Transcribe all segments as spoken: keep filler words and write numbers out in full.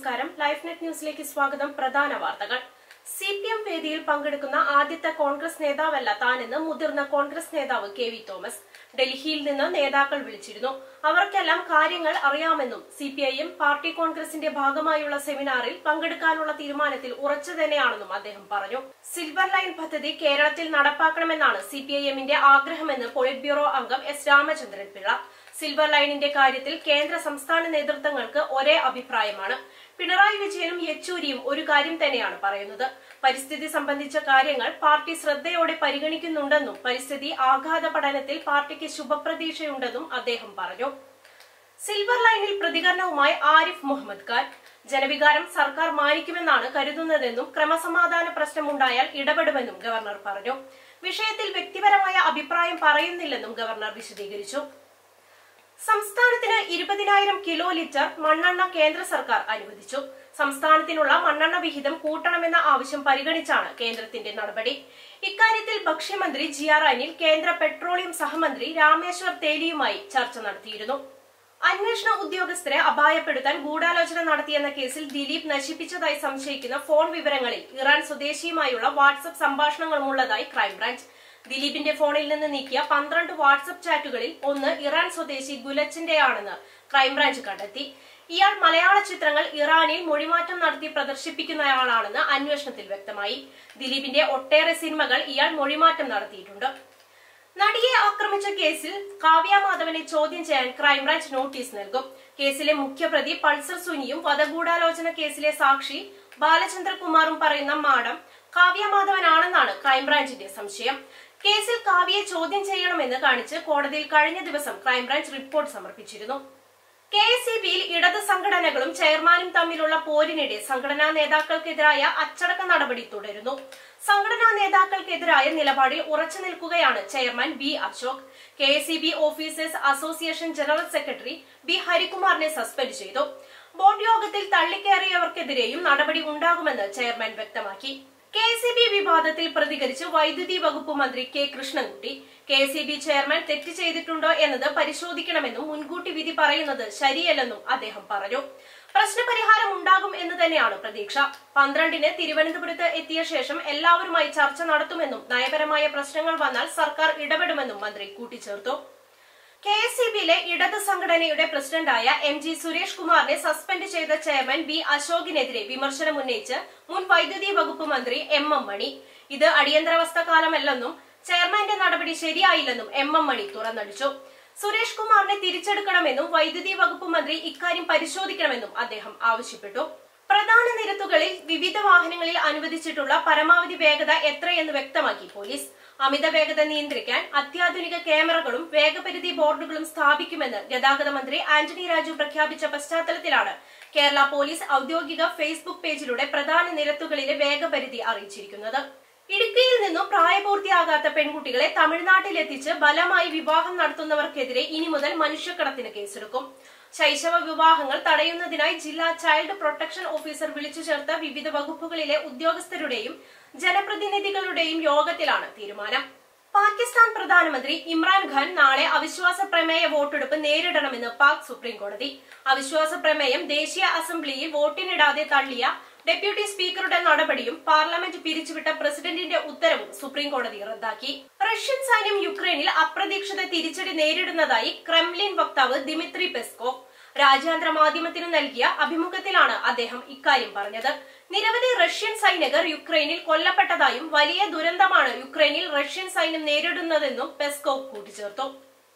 നമസ്കാരം. Life net ന്യൂസിലേക്ക് സ്വാഗതം. പ്രധാന വാർത്തകൾ. സി പി എം വേദിയിൽ പങ്കെടുക്കുന്ന ആദ്യത്തെ കോൺഗ്രസ് നേതാവല്ല താനെന്ന് മുതിർന്ന കോൺഗ്രസ് നേതാവ് കെ വി തോമസ്. ഡൽഹിയിൽ നിന്ന് നേതാക്കൾ വിളിച്ചിരുന്നു. അവർക്കെല്ലാം കാര്യങ്ങൾ അറിയാമെന്നും C P I M party കോൺഗ്രസിന്റെ ഭാഗമായുള്ള സെമിനാറിൽ പങ്കെടുക്കാനുള്ള തീരുമാനത്തിൽ ഉറച്ചു തന്നെയാണെന്നും അദ്ദേഹം പറഞ്ഞു. സിൽവർ ലൈൻ പദ്ധതി കേരളത്തിൽ നടപ്പാക്കണമെന്നാണ് സി പി ഐ എമ്മിന്റെ ആഗ്രഹമെന്ന് പോളിറ്റ് ബ്യൂറോ അംഗം എസ് രാമചന്ദ്രൻ പിള്ള. സിൽവർ ലൈനിന്റെ കാര്യത്തിൽ കേന്ദ്ര സംസ്ഥാന നേതൃത്വങ്ങൾക്ക് ഒരേ അഭിപ്രായമാണ്. പിണറായി വിജയനും യെച്ചൂരിയും ഒരു കാര്യം തന്നെയാണ് പറയുന്നത്. പരിസ്ഥിതി സംബന്ധിച്ച കാര്യങ്ങൾ പാർട്ടി ശ്രദ്ധയോടെ പരിഗണിക്കുന്നുണ്ടെന്നും പരിസ്ഥിതി ആഘാത പഠനത്തിൽ പാർട്ടിക്ക് ശുഭപ്രതീക്ഷയുണ്ടെന്നും അദ്ദേഹം പറഞ്ഞു. സിൽവർ ലൈനിൽ പ്രതികരണവുമായി ആരിഫ് മുഹമ്മദ് ഖാൻ. ജനവികാരം സർക്കാർ മാനിക്കുമെന്നാണ് കരുതുന്നതെന്നും ക്രമസമാധാന പ്രശ്നമുണ്ടായാൽ ഇടപെടുമെന്നും ഗവർണർ പറഞ്ഞു. വിഷയത്തിൽ വ്യക്തിപരമായ അഭിപ്രായം പറയുന്നില്ലെന്നും ഗവർണർ വിശദീകരിച്ചു. സംസ്ഥാനത്തിന് ഇരുപതിനായിരം കിലോ ലിറ്റർ മണ്ണെണ്ണ കേന്ദ്ര സർക്കാർ അനുവദിച്ചു. സംസ്ഥാനത്തിനുള്ള മണ്ണെണ്ണ വിഹിതം കൂട്ടണമെന്ന ആവശ്യം പരിഗണിച്ചാണ് കേന്ദ്രത്തിന്റെ നടപടി. ഇക്കാര്യത്തിൽ ഭക്ഷ്യമന്ത്രി ജി ആർ അനിൽ കേന്ദ്ര പെട്രോളിയം സഹമന്ത്രി രാമേശ്വർ തേലിയുമായി ചർച്ച നടത്തിയിരുന്നു. അന്വേഷണ ഉദ്യോഗസ്ഥരെ അപായപ്പെടുത്താൻ ഗൂഢാലോചന നടത്തിയെന്ന കേസിൽ ദിലീപ് നശിപ്പിച്ചതായി സംശയിക്കുന്ന ഫോൺ വിവരങ്ങളിൽ ഇറാൻ സ്വദേശിയുമായുള്ള വാട്സ്ആപ്പ് സംഭാഷണങ്ങളുമുള്ളതായി ക്രൈംബ്രാഞ്ച്. ദിലീപിന്റെ ഫോണിൽ നിന്ന് നീക്കിയ പന്ത്രണ്ട് വാട്സ്ആപ്പ് ചാറ്റുകളിൽ ഒന്ന് ഇറാൻ സ്വദേശി ഗുലച്ചിന്റെയാണെന്ന് ക്രൈംബ്രാഞ്ച് കണ്ടെത്തി. ഇയാൾ മലയാള ചിത്രങ്ങൾ ഇറാനിൽ മൊഴിമാറ്റം നടത്തി പ്രദർശിപ്പിക്കുന്നയാളാണെന്ന് അന്വേഷണത്തിൽ വ്യക്തമായി. ദിലീപിന്റെ ഒട്ടേറെ സിനിമകൾ ഇയാൾ മൊഴിമാറ്റം നടത്തിയിട്ടുണ്ട്. നടിയെ ആക്രമിച്ച കേസിൽ കാവ്യ മാധവനെ ചോദ്യം ചെയ്യാൻ ക്രൈംബ്രാഞ്ച് നോട്ടീസ് നൽകും. കേസിലെ മുഖ്യപ്രതി പൾസർ സുനിയും വധഗൂഢാലോചന കേസിലെ സാക്ഷി ബാലചന്ദ്രകുമാറും പറയുന്ന മാഡം കാവ്യ മാധവനാണെന്നാണ് ക്രൈംബ്രാഞ്ചിന്റെ സംശയം. കേസിൽ കാവ്യയെ ചോദ്യം ചെയ്യണമെന്ന് കാണിച്ച് കോടതിയിൽ കഴിഞ്ഞ ദിവസം ക്രൈംബ്രാഞ്ച് റിപ്പോർട്ട് സമർപ്പിച്ചിരുന്നു. കെ എസ് ഇ ബിയിൽ ഇടത് സംഘടനകളും ചെയർമാനും തമ്മിലുള്ള പോരിനിടെ സംഘടനാ നേതാക്കൾക്കെതിരായ അച്ചടക്ക നടപടി തുടരുന്നു. സംഘടനാ നേതാക്കൾക്കെതിരായ നിലപാടിൽ ഉറച്ചു നിൽക്കുകയാണ് chairman B Ashok. K S E B officers association general secretary B ഹരികുമാറിനെ സസ്പെൻഡ് ചെയ്തു. ബോർഡ് യോഗത്തിൽ തള്ളിക്കയറിയവർക്കെതിരെയും നടപടി ഉണ്ടാകുമെന്ന് ചെയർമാൻ വ്യക്തമാക്കി. കെ എസ് ഇ ബി വിവാദത്തിൽ പ്രതികരിച്ച് വൈദ്യുതി വകുപ്പ് മന്ത്രി K Krishnankutty K S E B chairman തെറ്റ് ചെയ്തിട്ടുണ്ടോ എന്നത് പരിശോധിക്കണമെന്നും മുൻകൂട്ടി വിധി പറയുന്നത് ശരിയല്ലെന്നും അദ്ദേഹം പറഞ്ഞു. പ്രശ്നപരിഹാരം ഉണ്ടാകും എന്ന് തന്നെയാണ് പ്രതീക്ഷ. പന്ത്രണ്ടിന് തിരുവനന്തപുരത്ത് എത്തിയ ശേഷം എല്ലാവരുമായി ചർച്ച നടത്തുമെന്നും നയപരമായ പ്രശ്നങ്ങൾ വന്നാൽ സർക്കാർ ഇടപെടുമെന്നും മന്ത്രി കൂട്ടിച്ചേർത്തു. കെ എസ് ഇ ബിയിലെ ഇടത് സംഘടനയുടെ പ്രസിഡന്റായ എം ജി സുരേഷ് കുമാറിനെ സസ്പെൻഡ് ചെയ്ത ചെയർമാൻ ബി അശോകിനെതിരെ വിമർശനമുന്നയിച്ച് മുൻ വൈദ്യുതി വകുപ്പ് മന്ത്രി എം എം മണി. ഇത് അടിയന്തരാവസ്ഥ കാലമല്ലെന്നും ചെയർമാന്റെ നടപടി ശരിയായില്ലെന്നും എം എം മണി തുറന്നടിച്ചു. സുരേഷ് കുമാറിനെ തിരിച്ചെടുക്കണമെന്നും വൈദ്യുതി വകുപ്പ് മന്ത്രി ഇക്കാര്യം പരിശോധിക്കണമെന്നും അദ്ദേഹം ആവശ്യപ്പെട്ടു. പ്രധാന നിരത്തുകളിൽ വിവിധ വാഹനങ്ങളിൽ അനുവദിച്ചിട്ടുള്ള പരമാവധി വേഗത എത്രയെന്ന് വ്യക്തമാക്കി പോലീസ്. അമിത വേഗത നിയന്ത്രിക്കാൻ അത്യാധുനിക ക്യാമറകളും വേഗപരിധി ബോർഡുകളും സ്ഥാപിക്കുമെന്ന് ഗതാഗത മന്ത്രി ആന്റണി രാജു പ്രഖ്യാപിച്ച പശ്ചാത്തലത്തിലാണ് കേരള പോലീസ് ഔദ്യോഗിക ഫേസ്ബുക്ക് പേജിലൂടെ പ്രധാന നിരത്തുകളിലെ വേഗപരിധി അറിയിച്ചിരിക്കുന്നത്. ഇടുക്കിയിൽ നിന്നും പ്രായപൂർത്തിയാകാത്ത പെൺകുട്ടികളെ തമിഴ്നാട്ടിലെത്തിച്ച് ബലമായി വിവാഹം നടത്തുന്നവർക്കെതിരെ ഇനി മുതൽ മനുഷ്യക്കടത്തിന് കേസെടുക്കും. ശൈശവ വിവാഹങ്ങൾ തടയുന്നതിനായി ജില്ലാ ചൈൽഡ് പ്രൊട്ടക്ഷൻ ഓഫീസർ വിളിച്ചു ചേർത്ത വിവിധ വകുപ്പുകളിലെ ഉദ്യോഗസ്ഥരുടെയും ജനപ്രതിനിധികളുടെയും യോഗത്തിലാണ് തീരുമാനം. പാകിസ്ഥാൻ പ്രധാനമന്ത്രി ഇമ്രാൻഖാൻ നാളെ അവിശ്വാസ പ്രമേയ വോട്ടെടുപ്പ് നേരിടണമെന്ന് പാക് സുപ്രീം കോടതി. അവിശ്വാസ പ്രമേയം ദേശീയ അസംബ്ലിയിൽ വോട്ടിനിടാതെ തള്ളിയ ഡെപ്യൂട്ടി സ്പീക്കറുടെ നടപടിയും പാർലമെന്റ് പിരിച്ചുവിട്ട പ്രസിഡന്റിന്റെ ഉത്തരവും സുപ്രീം കോടതി റദ്ദാക്കി. റഷ്യൻ സൈന്യം യുക്രൈനിൽ അപ്രതീക്ഷിത തിരിച്ചടി നേരിടുന്നതായി ക്രെംലിൻ വക്താവ് ദിമിത്രി പെസ്കോവ് രാജ്യാന്തര മാധ്യമത്തിന് നൽകിയ അഭിമുഖത്തിലാണ് അദ്ദേഹം ഇക്കാര്യം പറഞ്ഞത്. നിരവധി റഷ്യൻ സൈനികർ യുക്രൈനിൽ കൊല്ലപ്പെട്ടതായും വലിയ ദുരന്തമാണ് യുക്രൈനിൽ റഷ്യൻ സൈന്യം നേരിടുന്നതെന്നും പെസ്കോവ് കൂട്ടിച്ചേർത്തു.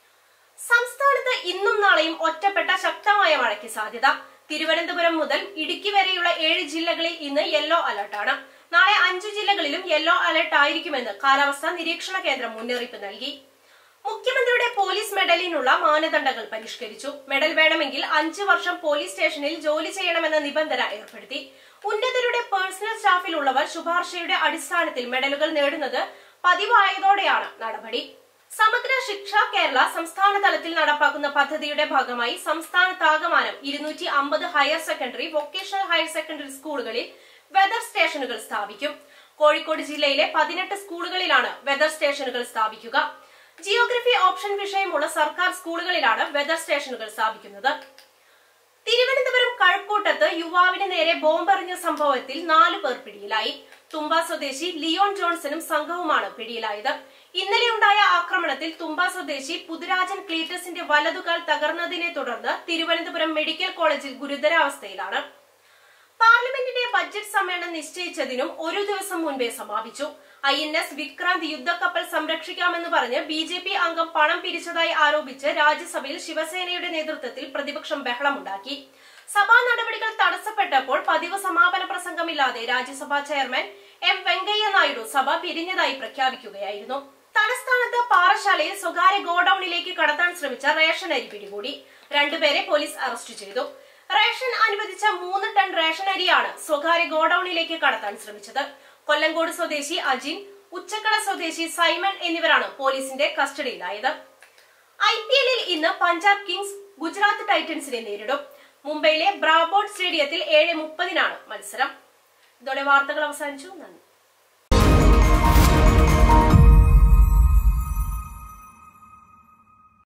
സംസ്ഥാനത്ത് ഇന്നും നാളെയും ഒറ്റപ്പെട്ട ശക്തമായ മഴയ്ക്ക് സാധ്യത. തിരുവനന്തപുരം മുതൽ ഇടുക്കി വരെയുള്ള ഏഴ് ജില്ലകളിൽ ഇന്ന് യെല്ലോ അലർട്ടാണ്. നാളെ അഞ്ചു ജില്ലകളിലും യെല്ലോ അലർട്ട് ആയിരിക്കുമെന്ന് കാലാവസ്ഥാ നിരീക്ഷണ കേന്ദ്രം മുന്നറിയിപ്പ് നൽകി. മുഖ്യമന്ത്രിയുടെ പോലീസ് മെഡലിനുള്ള മാനദണ്ഡങ്ങൾ പരിഷ്കരിച്ചു. മെഡൽ വേണമെങ്കിൽ അഞ്ചു വർഷം പോലീസ് സ്റ്റേഷനിൽ ജോലി ചെയ്യണമെന്ന നിബന്ധന ഏർപ്പെടുത്തി. ഉന്നതരുടെ പേഴ്സണൽ സ്റ്റാഫിലുള്ളവർ ശുപാർശയുടെ അടിസ്ഥാനത്തിൽ മെഡലുകൾ നേടുന്നത് പതിവായതോടെയാണ് നടപടി. സമഗ്ര ശിക്ഷ കേരള സംസ്ഥാന തലത്തിൽ നടപ്പാക്കുന്ന പദ്ധതിയുടെ ഭാഗമായി സംസ്ഥാനത്താകമാനം ഇരുന്നൂറ്റി അമ്പത് higher secondary vocational higher secondary സ്കൂളുകളിൽ വെതർ സ്റ്റേഷനുകൾ സ്ഥാപിക്കും. കോഴിക്കോട് ജില്ലയിലെ പതിനെട്ട് സ്കൂളുകളിലാണ് വെതർ സ്റ്റേഷനുകൾ സ്ഥാപിക്കുക. ജിയോഗ്രഫി ഓപ്ഷൻ വിഷയമുള്ള സർക്കാർ സ്കൂളുകളിലാണ് വെതർ സ്റ്റേഷനുകൾ സ്ഥാപിക്കുന്നത്. തിരുവനന്തപുരം കഴക്കൂട്ടത്ത് യുവാവിന് നേരെ ബോംബെറിഞ്ഞ സംഭവത്തിൽ നാലു പേർ പിടിയിലായി. തുമ്പ സ്വദേശി ലിയോൺ ജോൺസണും സംഘവുമാണ് പിടിയിലായത്. ഇന്നലെയുണ്ടായ ആക്രമണത്തിൽ തുമ്പ സ്വദേശി പുതുരാജൻ ക്ലീറ്റസിന്റെ വലതുകാൽ തകർന്നതിനെ തുടർന്ന് തിരുവനന്തപുരം മെഡിക്കൽ കോളേജിൽ ഗുരുതരാവസ്ഥയിലാണ്. പാർലമെന്റിന്റെ ബജറ്റ് സമ്മേളനം നിശ്ചയിച്ചതിനും ഒരു ദിവസം മുൻപേ സമാപിച്ചു. ഐ എൻ എസ് വിക്രാന്ത് യുദ്ധക്കപ്പൽ സംരക്ഷിക്കാമെന്ന് പറഞ്ഞ് ബി ജെ പി അംഗം പണം പിരിച്ചതായി ആരോപിച്ച് രാജ്യസഭയിൽ ശിവസേനയുടെ നേതൃത്വത്തിൽ പ്രതിപക്ഷം ബഹളമുണ്ടാക്കി. സഭാ നടപടികൾ തടസ്സപ്പെട്ടപ്പോൾ പതിവ് സമാപന പ്രസംഗമില്ലാതെ രാജ്യസഭാ ചെയർമാൻ എം വെങ്കയ്യ നായിഡു സഭ പിരിഞ്ഞതായി പ്രഖ്യാപിക്കുകയായിരുന്നു. തലസ്ഥാനത്ത് പാറശാലയിൽ സ്വകാര്യ ഗോഡൌണിലേക്ക് കടത്താൻ ശ്രമിച്ച റേഷൻ അരി പിടികൂടി. രണ്ടുപേരെ പോലീസ് അറസ്റ്റ് ചെയ്തു. റേഷൻ അനുവദിച്ച മൂന്ന് ടൺ റേഷൻ അരിയാണ് സ്വകാര്യ ഗോഡൌണിലേക്ക് കടത്താൻ ശ്രമിച്ചത്. കൊല്ലങ്കോട് സ്വദേശി അജിൻ, ഉച്ചക്കട സ്വദേശി സൈമൺ എന്നിവരാണ് പോലീസിന്റെ കസ്റ്റഡിയിലായത്. ഐ പി എല്ലിൽ ഇന്ന് പഞ്ചാബ് കിങ്സ് ഗുജറാത്ത് ടൈറ്റൻസിനെ നേരിടും. മുംബൈയിലെ ബ്രാബോർഡ് സ്റ്റേഡിയത്തിൽ ഏഴ് മുപ്പതിനാണ് മത്സരം. ഇതോടെ വാർത്തകൾ അവസാനിച്ചു. നന്ദി.